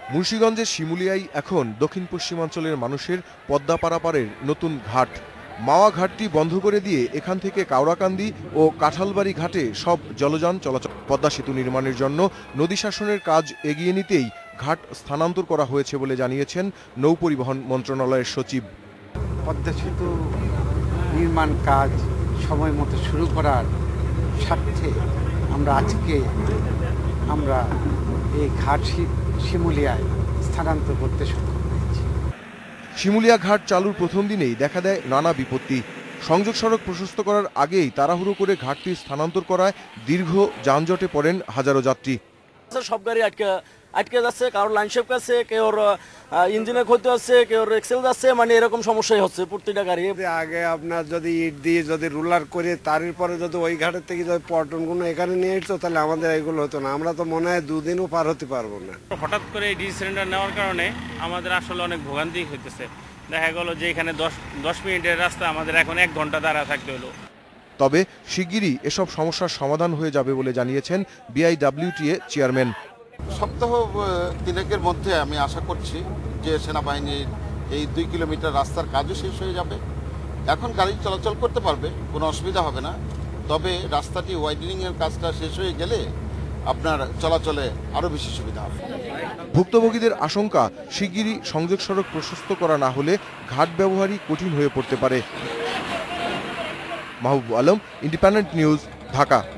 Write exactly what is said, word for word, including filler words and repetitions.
মুন্সিগঞ্জের শিমুলিয়ায় এখন দক্ষিণ পশ্চিমাঞ্চলের মানুষের পদ্মা পারাপারের নতুন ঘাট। মাওয়া ঘাটটি বন্ধ করে দিয়ে এখান থেকে কাওড়াকান্দি ও কাঁঠালবাড়ি ঘাটে সব জলযান চলাচল। পদ্মা সেতু নির্মাণের জন্য নদী শাসনের কাজ এগিয়ে নিতেই ঘাট স্থানান্তর করা হয়েছে বলে জানিয়েছেন নৌপরিবহন মন্ত্রণালয়ের সচিব। পদ্মা সেতু নির্মাণ কাজ সময় মতো শুরু করার স্বার্থে আমরা আজকে আমরা এই ঘাট শিমুলিয়ায় স্থানান্তর করতে সক্ষম হয়েছি। শিমুলিয়া ঘাট চালুর প্রথম দিনেই দেখা দেয় নানা বিপত্তি। সংযোগ সড়ক প্রশস্ত করার আগেই তাড়াহুড়ো করে ঘাটটি স্থানান্তর করায় দীর্ঘ যানজটে পড়েন হাজারো যাত্রী। সব গাড়ি আটকে আটকে যাচ্ছে, কারোর লাইন শেপ আছে, কেউ ইঞ্জিনের ক্ষতি হচ্ছে, কেউ এক্সেল যাচ্ছে, মানে এরকম সমস্যাই হচ্ছে প্রতিটা গাড়ি। আগে আপনার যদি ইট দিয়ে যদি রুলার করে তারপরে যদি ওই ঘাটের থেকে যদি পর্যটনগুলো এখানে নিয়ে এসতো তাহলে আমাদের এগুলো হতো না। আমরা তো মনে হয় দুদিনও পার হতে পারবো না। হঠাৎ করে এই ডিজি সিলিন্ডার নেওয়ার কারণে আমাদের আসলে অনেক ভোগান্তি হইতেছে। দেখা গেল যে এখানে দশ দশ মিনিটের রাস্তা আমাদের এখন এক ঘন্টা দাঁড়া থাকতে হলো। তবে শিগগিরই এসব সমস্যার সমাধান হয়ে যাবে বলে জানিয়েছেন বিআইডব্লিউটিএ চেয়ারম্যান। সপ্তাহ তিনেকের মধ্যে আমি আশা করছি যে সেনাবাহিনীর এই দুই কিলোমিটার রাস্তার কাজও শেষ হয়ে যাবে। এখন গাড়ি চলাচল করতে পারবে, কোনো অসুবিধা হবে না। তবে রাস্তাটি ওয়াইডেনিংয়ের কাজটা শেষ হয়ে গেলে আপনার চলাচলে আরও বেশি সুবিধা হবে। ভুক্তভোগীদের আশঙ্কা, শিগগিরই সংযোগ সড়ক প্রশস্ত করা না হলে ঘাট ব্যবহারই কঠিন হয়ে পড়তে পারে। Mahbub Alam, Independent News, Dhaka.